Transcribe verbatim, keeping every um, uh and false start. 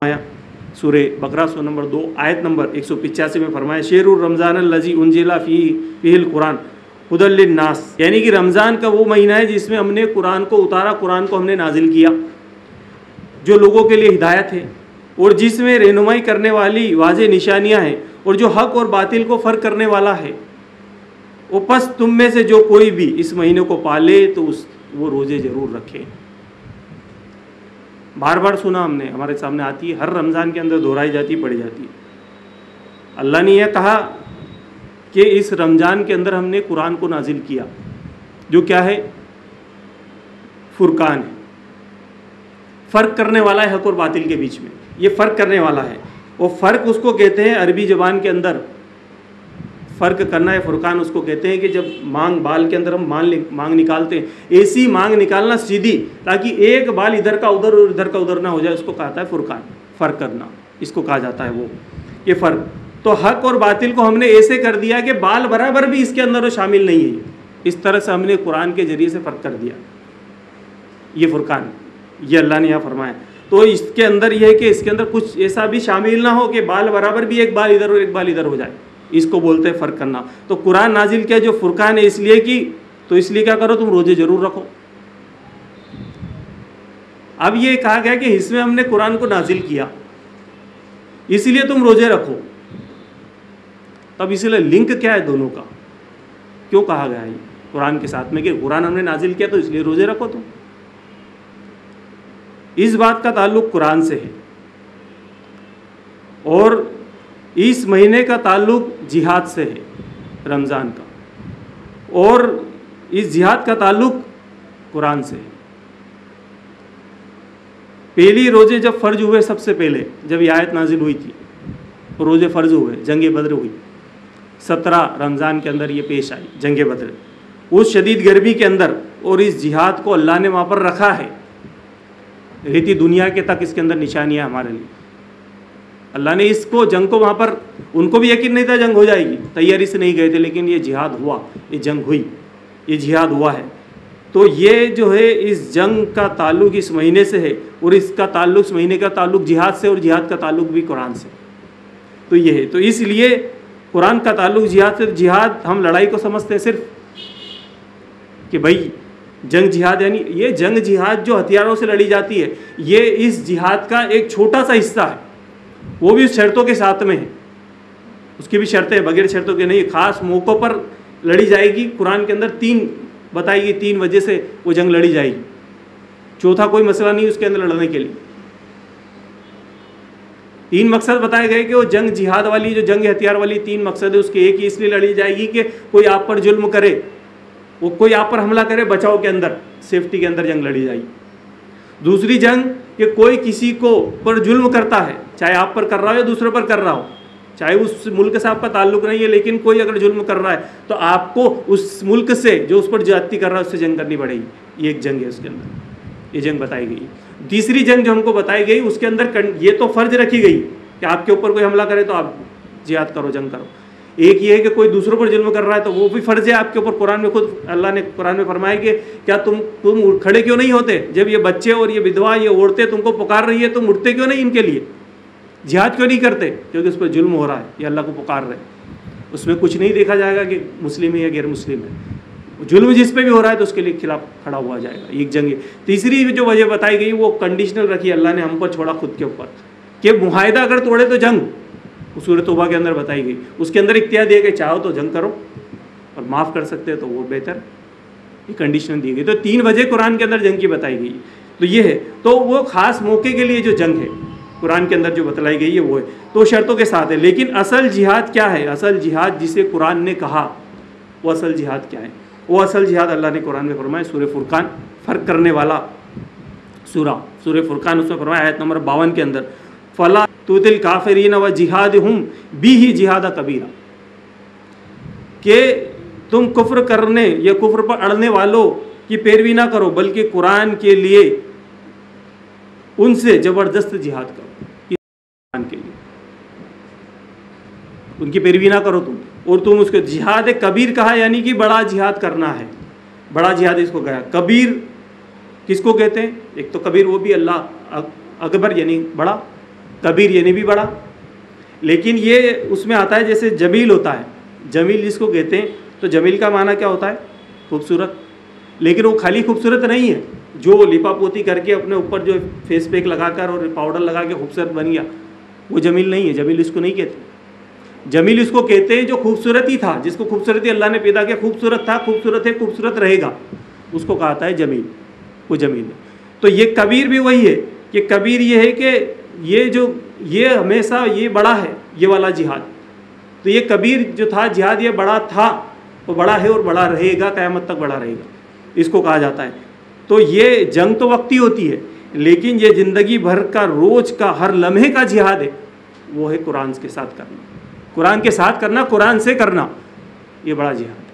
سورہ بقرہ سورہ نمبر دو آیت نمبر ایک سو پچاسی میں فرمایا شہر الرمضان الذی انزل فیہ القرآن ھدی للناس، یعنی کہ رمضان کا وہ مہینہ ہے جس میں ہم نے قرآن کو اتارا، قرآن کو ہم نے نازل کیا جو لوگوں کے لیے ہدایت ہے اور جس میں رہنمائی کرنے والی واضح نشانیاں ہیں اور جو حق اور باطل کو فرق کرنے والا ہے۔ وہ پس تم میں سے جو کوئی بھی اس مہینے کو پالے تو اس وہ روزے ضرور رکھے۔ بار بار سنا ہم نے، ہمارے سامنے آتی ہے، ہر رمضان کے اندر دہرائی جاتی پڑھی جاتی ہے۔ اللہ نے یہ کہا کہ اس رمضان کے اندر ہم نے قرآن کو نازل کیا جو کیا ہے؟ فرقان ہے، فرق کرنے والا ہے حق اور باطل کے بیچ میں، یہ فرق کرنے والا ہے۔ وہ فرق اس کو کہتے ہیں عربی زبان کے اندر فرق کرنا ہے، فرقان اس کو کہتے ہیں کہ جب مانگ بال کے اندر ہم مانگ نکالتے ہیں، ایسی مانگ نکالنا سیدھی تاکہ ایک بال ادھر کا ادھر اور ادھر کا ادھر نہ ہو جائے، اس کو کہتا ہے فرقان، فرق کرنا اس کو کہا جاتا ہے۔ وہ یہ فرق تو حق اور باطل کو ہم نے ایسے کر دیا کہ بال برابر بھی اس کے اندر شامل نہیں ہے، اس طرح سے ہم نے قرآن کے ذریعے سے فرق کر دیا، یہ فرقان، یہ اللہ نے یہاں فرمایا۔ تو اس کے اندر یہ ہے کہ اس کے اندر کچھ ایسا بھی شامل نہ ہو کہ بال برابر بھی ایک بال ادھر اور ایک بال ادھر ہو جائے، اس کو بولتے ہیں فرق کرنا۔ تو قرآن نازل کیا جو فرقان ہے اس لیے کی، تو اس لیے کیا کرو تم روزے ضرور رکھو۔ اب یہ کہا گیا کہ اس میں ہم نے قرآن کو نازل کیا اس لیے تم روزے رکھو، تب اس لیے لنک کیا ہے دونوں کا، کیوں کہا گیا ہے قرآن کے ساتھ میں کہ قرآن ہم نے نازل کیا تو اس لیے روزے رکھو تم؟ اس بات کا تعلق قرآن سے ہے اور اس مہینے کا تعلق جہاد سے ہے رمضان کا، اور اس جہاد کا تعلق قرآن سے ہے۔ پہلی روزے جب فرض ہوئے، سب سے پہلے جب یہ آیت نازل ہوئی تھی روزے فرض ہوئے، جنگ بدر ہوئی، سترہ رمضان کے اندر یہ پیش آئی جنگ بدر، اس شدید گرمی کے اندر، اور اس جہاد کو اللہ نے وہاں پر رکھا ہے، رہتی دنیا کے تک اس کے اندر نشانیاں ہمارے لیے۔ اللہ نے اس کو جنگ کو وہاں پر، ان کو بھی یقین نہیں تھا جنگ ہو جائے گی، تیاری سے نہیں گئے تھے، لیکن یہ جہاد ہوا، یہ جنگ ہوئی، یہ جہاد ہوا ہے۔ تو یہ جو ہے اس جنگ کا تعلق اس مہینے سے ہے، اور اس کا تعلق، اس مہینے کا تعلق جہاد سے، اور جہاد کا تعلق بھی قرآن سے، تو یہ ہے۔ تو اس لیے قرآن کا تعلق جہاد سے، جہاد ہم لڑائی کو سمجھتے ہیں صرف کہ بھائی جنگ جہاد، یعنی یہ جنگ جہاد جو ہتھیاروں سے لڑی جاتی ہے یہ اس جہاد کا ایک چھوٹا سا حصہ ہے، وہ بھی اس شرطوں کے ساتھ میں ہے، اس کی بھی شرطیں، بغیر شرطوں کے نہیں، خاص موقعوں پر لڑی جائے گی۔ قرآن کے اندر تین بتائی گئی، تین وجہ سے وہ جنگ لڑی جائے گی، چوتھا کوئی مسئلہ نہیں اس کے اندر لڑنے کے لیے۔ تین مقصد بتائے گئے کہ وہ جنگ جہاد والی، جو جنگ ہتھیار والی تین مقصد ہے، اس کے ایک ہی اس لیے لڑی جائے گی کہ کوئی آپ پر ظلم کرے، وہ کوئی آپ پر حملہ کرے، بچاؤ کے اندر، سیفٹی کے اندر جنگ لڑی جائے گی۔ دوسری جنگ کہ کوئی کسی کو پر ظلم کرتا ہے، چاہے آپ پر کر رہا ہو یا دوسرے پر کر رہا ہو، چاہے اس ملک سے آپ کا تعلق نہیں ہے، لیکن کوئی اگر ظلم کر رہا ہے تو آپ کو اس ملک سے جو اس پر زیادتی کر رہا ہے اس سے جنگ کرنی پڑے گی، یہ ایک جنگ ہے، اس کے اندر یہ جنگ بتائی گئی۔ تیسری جنگ جو ہم کو بتائی گئی اس کے اندر یہ تو فرض رکھی گئی کہ آپ کے اوپر کوئی حملہ کرے تو آپ جہاد کرو، جنگ کرو۔ ایک یہ ہے کہ کوئی دوسروں پر ظلم کر رہا ہے تو وہ بھی فرض ہے آپ کے اوپر۔ قرآن میں خود اللہ نے قرآن میں فرمایا کہ کیا تم تم کھڑے کیوں نہیں ہوتے جب یہ بچے اور یہ بدوا، یہ عورتیں تم کو پکار رہی ہے، تم اٹھتے کیوں نہیں ان کے لیے، جہاد کیوں نہیں کرتے؟ کیونکہ اس پر ظلم ہو رہا ہے، یہ اللہ کو پکار رہے، اس میں کچھ نہیں دیکھا جائے گا کہ مسلم ہے یا غیر مسلم ہے، ظلم جس پہ بھی ہو رہا ہے تو اس کے لیے خلاف کھڑا ہوا جائے گا، ایک جنگ ہے۔ تیسری جو وجہ بتائی گئی وہ کنڈیشنل رکھی اللہ نے ہم پر، چھوڑا خود کے اوپر، کہ معاہدہ اگر توڑے تو جنگ، سورۃ توبہ کے اندر بتائی گئی، اس کے اندر اختیار دیا کہ چاہو تو جنگ کرو اور معاف کر سکتے ہیں تو وہ بہتر، یہ کنڈیشن دی گئی۔ تو تین وجہ قرآن کے اندر جنگ کی بتائی گئی، تو یہ ہے۔ تو وہ خاص موقع کے لیے جو جنگ ہے قرآن کے اندر جو بتلائی گئی ہے وہ ہے، تو شرطوں کے ساتھ ہے۔ لیکن اصل جہاد کیا ہے؟ اصل جہاد جسے قرآن نے کہا وہ اصل جہاد کیا ہے؟ وہ اصل جہاد اللہ نے قرآن میں فرمایا، سورہ فرقان، فرق کرنے والا سورہ سورہ فرقان، اس میں فرمایا آیت نمبر باون کے اندر، فلا تُطِعِ الْکَافِرِینَ وَجِہَادِهُمْ بِهِ جہاد کبیرہ، کہ تم کفر کرنے یا کفر پر اڑنے والوں کی پیروی نہ کرو، بلکہ قرآن کے لیے ان سے زبردست جہاد کرو، قرآن کے لیے ان کی پیروی نہ کرو تم، اور تم اس کو جہاد کبیر کہا، یعنی کہ بڑا جہاد کرنا ہے، بڑا جہاد اس کو کہا۔ کبیر کس کو کہتے ہیں؟ ایک تو کبیر وہ بھی اللہ اکبر یعنی بڑا، کبیر یعنی بھی بڑا. لیکن یہ اس میں آتا ہے جیسے جمیل ہوتا ہے, جمیل جس کو کہتے ہیں, تو جمیل کا معنی کیا ہوتا ہے؟ خوبصورت. لیکن وہ خالی خوبصورت نہیں ہے جو لپا پوتی کر کے اپنے اوپر جو فیس پیک لگا کر اور پاؤڈر لگا کے خوبصورت بن گیا, وہ جمیل نہیں ہے. جمیل اس کو نہیں کہتے. جمیل اس کو کہتے ہیں جو خوبصورت ہی تھا, جس کو خوبصورتی اللہ نے پیدا کیا, خوبصورت تھا, خوبصورت ہے, خوبصورت رہے گا, اس کو کہتا ہے جمیل. وہ جمیل ہے. تو یہ کبیر بھی وہی ہے کہ کبیر یہ ہے کہ یہ جو یہ ہمیشہ یہ بڑا ہے, یہ والا جہاد. تو یہ کبیر جو تھا جہاد, یہ بڑا تھا, وہ بڑا ہے اور بڑا رہے گا, قیامت تک بڑا رہے گا, اس کو کہا جاتا ہے. تو یہ جنگ تو وقتی ہوتی ہے, لیکن یہ زندگی بھر کا, روز کا, ہر لمحے کا جہاد ہے, وہ ہے قرآن کے ساتھ کرنا. قرآن کے ساتھ کرنا, قرآن سے کرنا, یہ بڑا جہاد.